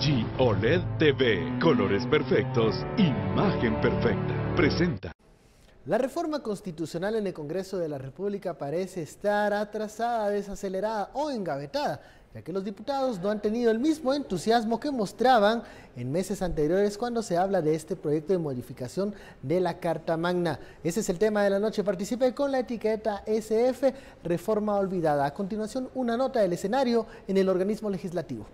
LG OLED TV, colores perfectos, imagen perfecta, presenta. La reforma constitucional en el Congreso de la República parece estar atrasada, desacelerada o engavetada, ya que los diputados no han tenido el mismo entusiasmo que mostraban en meses anteriores cuando se habla de este proyecto de modificación de la Carta Magna. Ese es el tema de la noche. Participe con la etiqueta SF, Reforma Olvidada. A continuación, una nota del escenario en el organismo legislativo.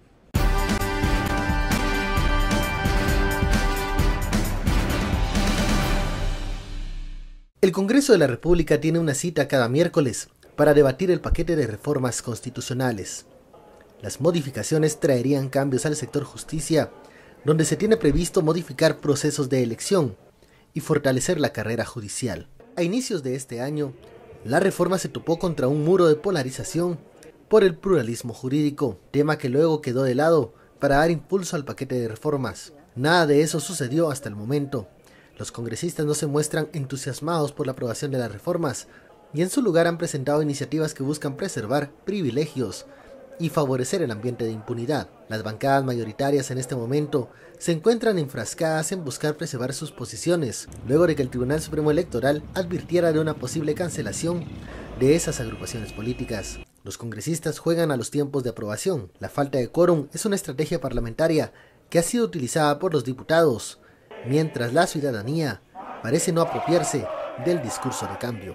El Congreso de la República tiene una cita cada miércoles para debatir el paquete de reformas constitucionales. Las modificaciones traerían cambios al sector justicia, donde se tiene previsto modificar procesos de elección y fortalecer la carrera judicial. A inicios de este año, la reforma se topó contra un muro de polarización por el pluralismo jurídico, tema que luego quedó de lado para dar impulso al paquete de reformas. Nada de eso sucedió hasta el momento. Los congresistas no se muestran entusiasmados por la aprobación de las reformas y en su lugar han presentado iniciativas que buscan preservar privilegios y favorecer el ambiente de impunidad. Las bancadas mayoritarias en este momento se encuentran enfrascadas en buscar preservar sus posiciones, luego de que el Tribunal Supremo Electoral advirtiera de una posible cancelación de esas agrupaciones políticas. Los congresistas juegan a los tiempos de aprobación. La falta de quórum es una estrategia parlamentaria que ha sido utilizada por los diputados, mientras la ciudadanía parece no apropiarse del discurso de cambio.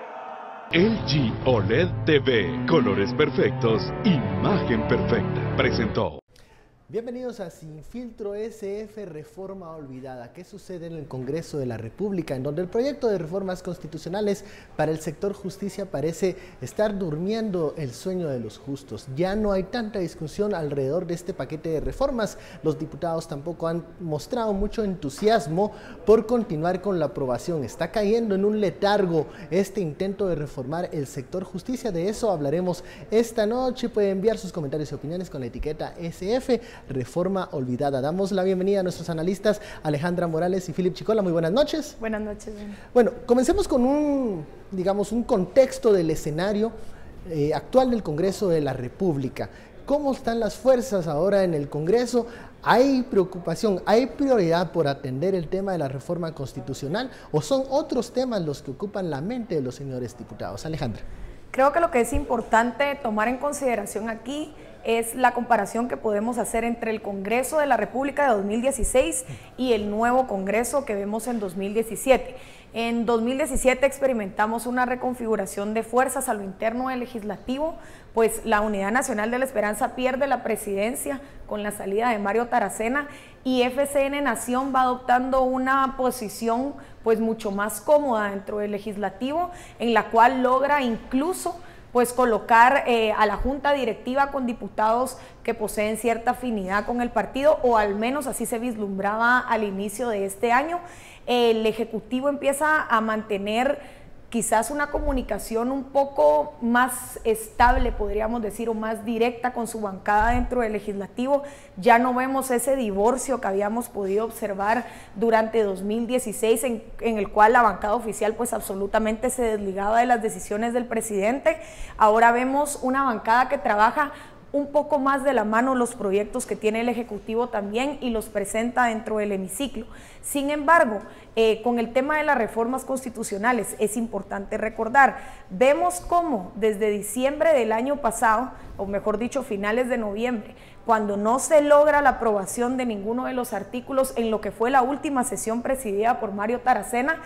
LG OLED TV, colores perfectos, imagen perfecta, presentó. Bienvenidos a Sin Filtro SF, Reforma Olvidada. ¿Qué sucede en el Congreso de la República? En donde el proyecto de reformas constitucionales para el sector justicia parece estar durmiendo el sueño de los justos. Ya no hay tanta discusión alrededor de este paquete de reformas. Los diputados tampoco han mostrado mucho entusiasmo por continuar con la aprobación. Está cayendo en un letargo este intento de reformar el sector justicia. De eso hablaremos esta noche. Puede enviar sus comentarios y opiniones con la etiqueta SF, Reforma Olvidada. Damos la bienvenida a nuestros analistas Alejandra Morales y Philip Chicola. Muy buenas noches. Buenas noches. Bueno, comencemos con un contexto del escenario actual del Congreso de la República. ¿Cómo están las fuerzas ahora en el Congreso? ¿Hay preocupación, hay prioridad por atender el tema de la reforma constitucional o son otros temas los que ocupan la mente de los señores diputados? Alejandra. Creo que lo que es importante tomar en consideración aquí es la comparación que podemos hacer entre el Congreso de la República de 2016 y el nuevo Congreso que vemos en 2017. En 2017 experimentamos una reconfiguración de fuerzas a lo interno del legislativo, pues la Unidad Nacional de la Esperanza pierde la presidencia con la salida de Mario Taracena y FCN Nación va adoptando una posición pues mucho más cómoda dentro del legislativo, en la cual logra incluso pues colocar a la junta directiva con diputados que poseen cierta afinidad con el partido, o al menos así se vislumbraba al inicio de este año. El Ejecutivo empieza a mantener quizás una comunicación un poco más estable, podríamos decir, o más directa con su bancada dentro del legislativo. Ya no vemos ese divorcio que habíamos podido observar durante 2016, en el cual la bancada oficial pues absolutamente se desligaba de las decisiones del presidente. Ahora vemos una bancada que trabaja un poco más de la mano los proyectos que tiene el Ejecutivo también y los presenta dentro del hemiciclo. Sin embargo, con el tema de las reformas constitucionales es importante recordar, vemos cómo desde diciembre del año pasado, o mejor dicho, finales de noviembre, cuando no se logra la aprobación de ninguno de los artículos en lo que fue la última sesión presidida por Mario Taracena,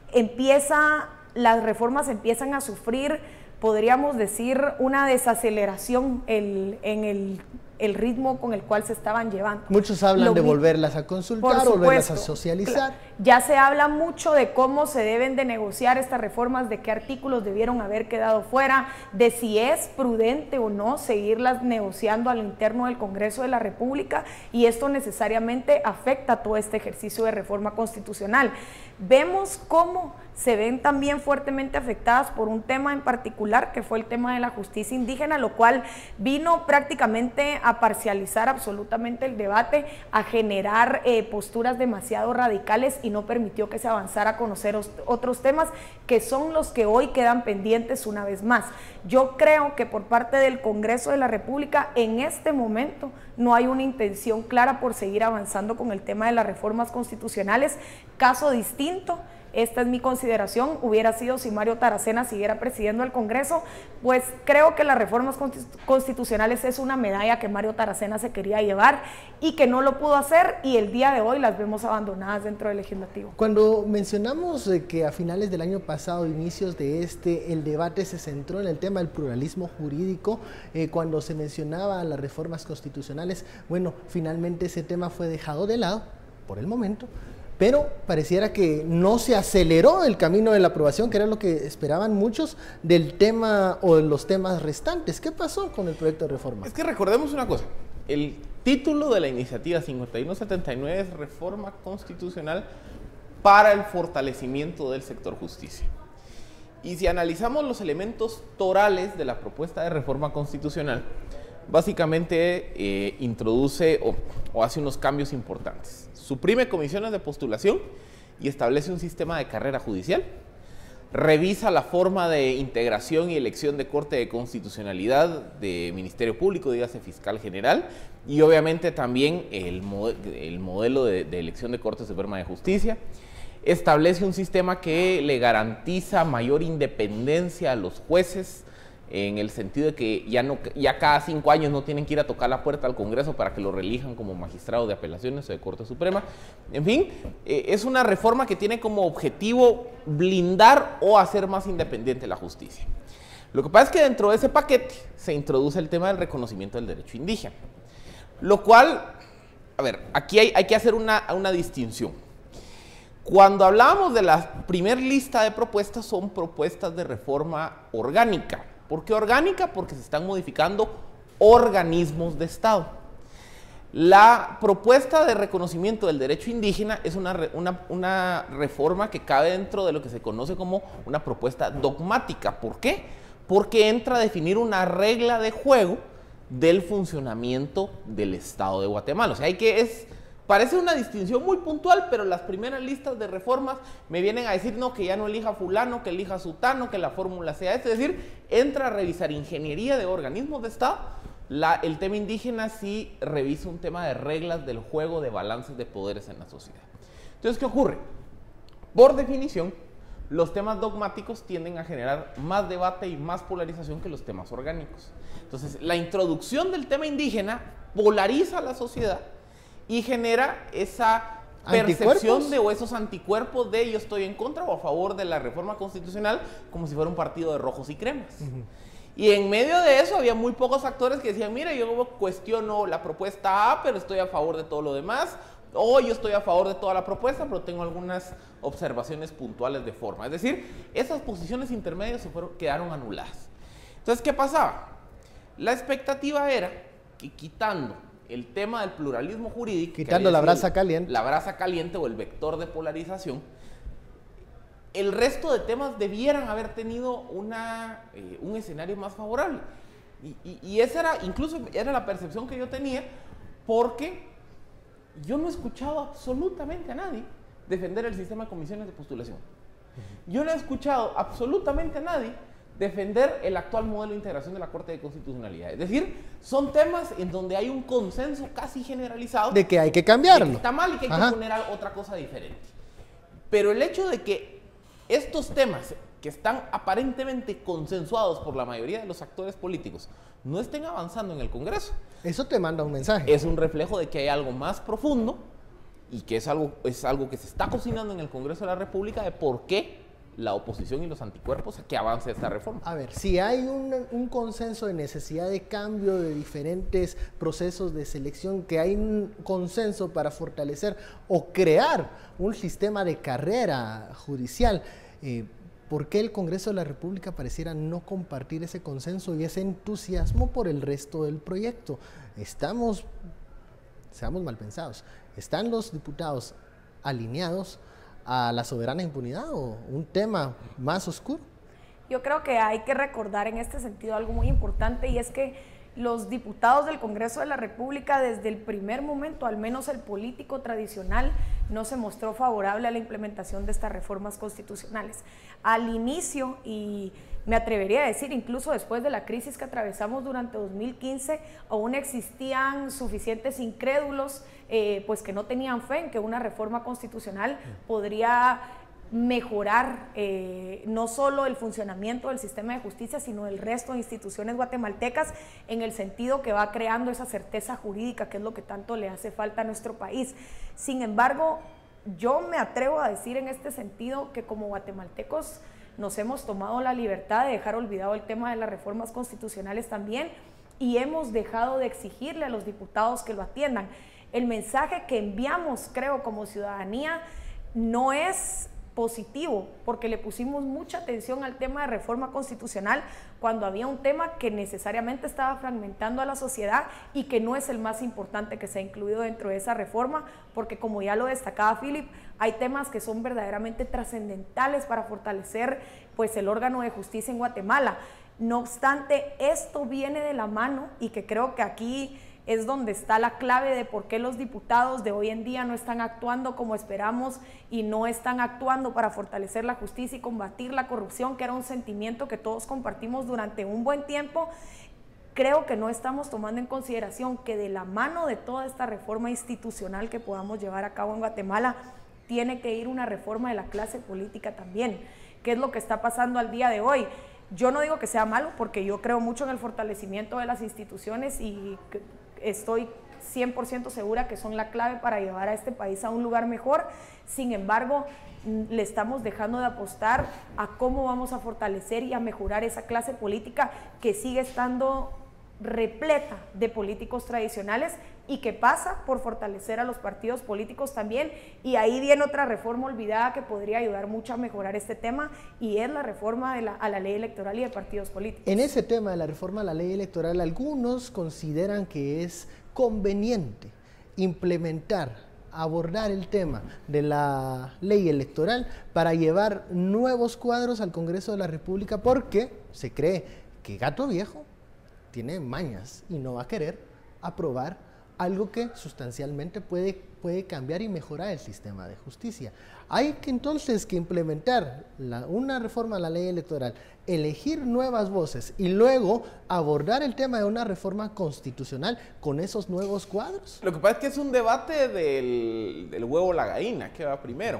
las reformas empiezan a sufrir, podríamos decir, una desaceleración en el ritmo con el cual se estaban llevando. Muchos hablan de volverlas a consultar, volverlas a socializar. Ya se habla mucho de cómo se deben de negociar estas reformas, de qué artículos debieron haber quedado fuera, de si es prudente o no seguirlas negociando al interno del Congreso de la República, y esto necesariamente afecta todo este ejercicio de reforma constitucional. Vemos cómo se ven también fuertemente afectadas por un tema en particular, que fue el tema de la justicia indígena, lo cual vino prácticamente a a parcializar absolutamente el debate, a generar posturas demasiado radicales y no permitió que se avanzara a conocer otros temas que son los que hoy quedan pendientes una vez más. Yo creo que por parte del Congreso de la República en este momento no hay una intención clara por seguir avanzando con el tema de las reformas constitucionales. Caso distinto, esta es mi consideración, hubiera sido si Mario Taracena siguiera presidiendo el Congreso, pues creo que las reformas constitucionales es una medalla que Mario Taracena se quería llevar y que no lo pudo hacer, y el día de hoy las vemos abandonadas dentro del Legislativo. Cuando mencionamos que a finales del año pasado, inicios de el debate se centró en el tema del pluralismo jurídico, cuando se mencionaba las reformas constitucionales, bueno, finalmente ese tema fue dejado de lado por el momento, pero pareciera que no se aceleró el camino de la aprobación, que era lo que esperaban muchos del tema o de los temas restantes. ¿Qué pasó con el proyecto de reforma? Es que recordemos una cosa, el título de la iniciativa 5179 es Reforma Constitucional para el fortalecimiento del sector justicia. Y si analizamos los elementos torales de la propuesta de reforma constitucional, básicamente introduce o hace unos cambios importantes. Suprime comisiones de postulación y establece un sistema de carrera judicial. Revisa la forma de integración y elección de Corte de Constitucionalidad de Ministerio Público, dígase Fiscal General, y obviamente también el modelo de elección de Corte Suprema de Justicia. Establece un sistema que le garantiza mayor independencia a los jueces, en el sentido de que ya cada 5 años no tienen que ir a tocar la puerta al Congreso para que lo reelijan como magistrado de apelaciones o de Corte Suprema. En fin, es una reforma que tiene como objetivo blindar o hacer más independiente la justicia. Lo que pasa es que dentro de ese paquete se introduce el tema del reconocimiento del derecho indígena, lo cual, a ver, aquí hay que hacer una distinción. Cuando hablábamos de la primera lista de propuestas, son propuestas de reforma orgánica. ¿Por qué orgánica? Porque se están modificando organismos de Estado. La propuesta de reconocimiento del derecho indígena es una reforma que cabe dentro de lo que se conoce como una propuesta dogmática. ¿Por qué? Porque entra a definir una regla de juego del funcionamiento del Estado de Guatemala. O sea, parece una distinción muy puntual, pero las primeras listas de reformas me vienen a decir, no, que ya no elija fulano, que elija sutano, que la fórmula sea esta. Es decir, entra a revisar ingeniería de organismos de Estado. El tema indígena sí revisa un tema de reglas del juego de balances de poderes en la sociedad. Entonces, ¿qué ocurre? Por definición, los temas dogmáticos tienden a generar más debate y más polarización que los temas orgánicos. Entonces, la introducción del tema indígena polariza a la sociedad y genera esa percepción o esos anticuerpos de yo estoy en contra o a favor de la reforma constitucional, como si fuera un partido de rojos y cremas. Y en medio de eso había muy pocos actores que decían, mira, yo cuestiono la propuesta A, pero estoy a favor de todo lo demás, o yo estoy a favor de toda la propuesta, pero tengo algunas observaciones puntuales de forma. Es decir, esas posiciones intermedias quedaron anuladas. Entonces, ¿qué pasaba? La expectativa era que quitando el tema del pluralismo jurídico, quitando la brasa caliente, o el vector de polarización, el resto de temas debieran haber tenido un escenario más favorable. Y esa incluso era la percepción que yo tenía, porque yo no he escuchado absolutamente a nadie defender el sistema de comisiones de postulación. Yo no he escuchado absolutamente a nadie defender el actual modelo de integración de la Corte de Constitucionalidad. Es decir, son temas en donde hay un consenso casi generalizado de que hay que cambiarlo, de que está mal y que hay que poner otra cosa diferente. Pero el hecho de que estos temas que están aparentemente consensuados por la mayoría de los actores políticos no estén avanzando en el Congreso, eso te manda un mensaje. Es un reflejo de que hay algo más profundo y que es algo que se está cocinando en el Congreso de la República de por qué la oposición y los anticuerpos a que avance esta reforma. A ver, si hay un consenso de necesidad de cambio de diferentes procesos de selección, que hay un consenso para fortalecer o crear un sistema de carrera judicial, ¿por qué el Congreso de la República pareciera no compartir ese consenso y ese entusiasmo por el resto del proyecto? Seamos mal pensados, ¿están los diputados alineados a la soberana impunidad o un tema más oscuro? Yo creo que hay que recordar en este sentido algo muy importante, y es que los diputados del Congreso de la República desde el primer momento, al menos el político tradicional, no se mostró favorable a la implementación de estas reformas constitucionales. Al inicio, y me atrevería a decir incluso después de la crisis que atravesamos durante 2015, aún existían suficientes incrédulos pues que no tenían fe en que una reforma constitucional podría mejorar no solo el funcionamiento del sistema de justicia, sino el resto de instituciones guatemaltecas, en el sentido que va creando esa certeza jurídica, que es lo que tanto le hace falta a nuestro país. Sin embargo, yo me atrevo a decir en este sentido que como guatemaltecos nos hemos tomado la libertad de dejar olvidado el tema de las reformas constitucionales también, y hemos dejado de exigirle a los diputados que lo atiendan. El mensaje que enviamos, creo, como ciudadanía, no es positivo, porque le pusimos mucha atención al tema de reforma constitucional cuando había un tema que necesariamente estaba fragmentando a la sociedad y que no es el más importante que se ha incluido dentro de esa reforma, porque como ya lo destacaba Philip, hay temas que son verdaderamente trascendentales para fortalecer pues el órgano de justicia en Guatemala. No obstante, esto viene de la mano, y que creo que aquí es donde está la clave de por qué los diputados de hoy en día no están actuando como esperamos y no están actuando para fortalecer la justicia y combatir la corrupción, que era un sentimiento que todos compartimos durante un buen tiempo. Creo que no estamos tomando en consideración que de la mano de toda esta reforma institucional que podamos llevar a cabo en Guatemala, tiene que ir una reforma de la clase política también, que es lo que está pasando al día de hoy. Yo no digo que sea malo, porque yo creo mucho en el fortalecimiento de las instituciones y estoy 100% segura que son la clave para llevar a este país a un lugar mejor. Sin embargo, le estamos dejando de apostar a cómo vamos a fortalecer y a mejorar esa clase política que sigue estando repleta de políticos tradicionales y que pasa por fortalecer a los partidos políticos también. Y ahí viene otra reforma olvidada que podría ayudar mucho a mejorar este tema, y es la reforma a la ley electoral y de partidos políticos. En ese tema de la reforma a la ley electoral, algunos consideran que es conveniente abordar el tema de la ley electoral para llevar nuevos cuadros al Congreso de la República, porque se cree que Gato Viejo tiene mañas y no va a querer aprobar algo que sustancialmente puede cambiar y mejorar el sistema de justicia. Hay que entonces que implementar una reforma a la ley electoral, elegir nuevas voces y luego abordar el tema de una reforma constitucional con esos nuevos cuadros. Lo que pasa es que es un debate del huevo o la gallina, que va primero.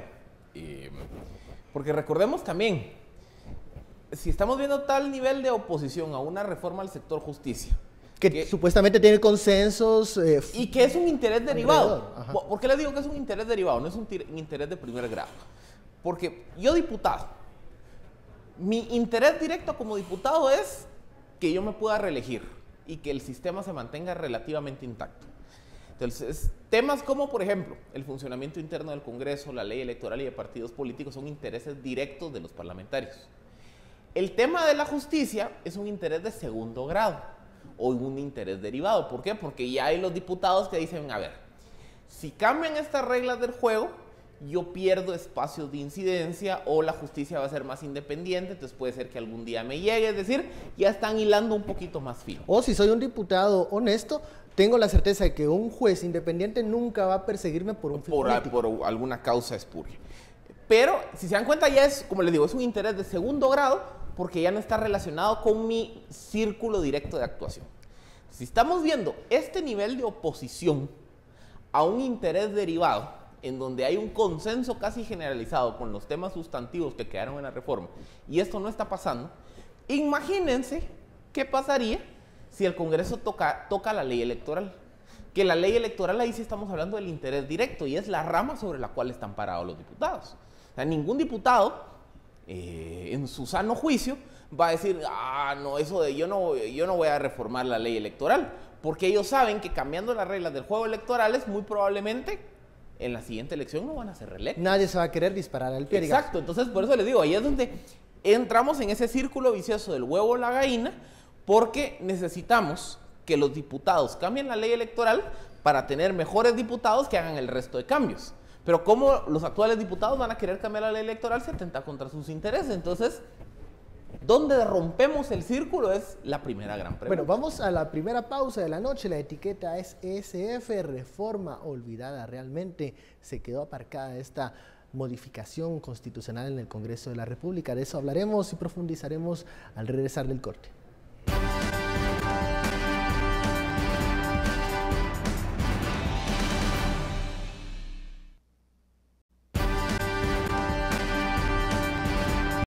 Porque recordemos también, si estamos viendo tal nivel de oposición a una reforma al sector justicia, que supuestamente tiene consensos y que es un interés derivado. ¿Por qué le digo que es un interés derivado? No es un interés de primer grado. Porque yo, diputado, mi interés directo como diputado es que yo me pueda reelegir y que el sistema se mantenga relativamente intacto. Entonces, temas como, por ejemplo, el funcionamiento interno del Congreso, la ley electoral y de partidos políticos son intereses directos de los parlamentarios. El tema de la justicia es un interés de segundo grado o un interés derivado. ¿Por qué? Porque ya hay los diputados que dicen, a ver, si cambian estas reglas del juego, yo pierdo espacios de incidencia o la justicia va a ser más independiente, entonces puede ser que algún día me llegue, es decir, ya están hilando un poquito más fino. O si soy un diputado honesto, tengo la certeza de que un juez independiente nunca va a perseguirme por un fin político. Por alguna causa espuria. Pero, si se dan cuenta, ya es, como les digo, es un interés de segundo grado, porque ya no está relacionado con mi círculo directo de actuación. Si estamos viendo este nivel de oposición a un interés derivado, en donde hay un consenso casi generalizado con los temas sustantivos que quedaron en la reforma, y esto no está pasando, imagínense qué pasaría si el Congreso toca la ley electoral. Que la ley electoral, ahí sí estamos hablando del interés directo, y es la rama sobre la cual están parados los diputados. O sea, ningún diputado en su sano juicio va a decir, no, eso de yo no voy a reformar la ley electoral, porque ellos saben que cambiando las reglas del juego electorales, muy probablemente en la siguiente elección no van a ser reelectos. Nadie se va a querer disparar al pie. Exacto, entonces por eso les digo, ahí es donde entramos en ese círculo vicioso del huevo o la gallina, porque necesitamos que los diputados cambien la ley electoral para tener mejores diputados que hagan el resto de cambios. Pero como los actuales diputados van a querer cambiar la ley electoral, se atenta contra sus intereses. Entonces, ¿Dónde rompemos el círculo? Es la primera gran pregunta. Bueno, vamos a la primera pausa de la noche. La etiqueta es SF, reforma olvidada. Realmente se quedó aparcada esta modificación constitucional en el Congreso de la República. De eso hablaremos y profundizaremos al regresar del corte.